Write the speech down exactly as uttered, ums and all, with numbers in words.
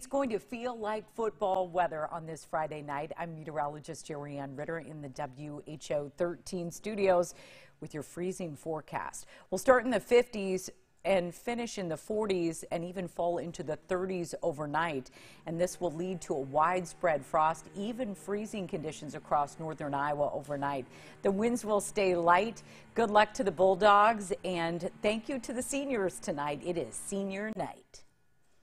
It's going to feel like football weather on this Friday night. I'm meteorologist Joanne Ritter in the W H O thirteen studios with your freezing forecast. We'll start in the fifties and finish in the forties and even fall into the thirties overnight. And this will lead to a widespread frost, even freezing conditions across northern Iowa overnight. The winds will stay light. Good luck to the Bulldogs, and thank you to the seniors tonight. It is senior night.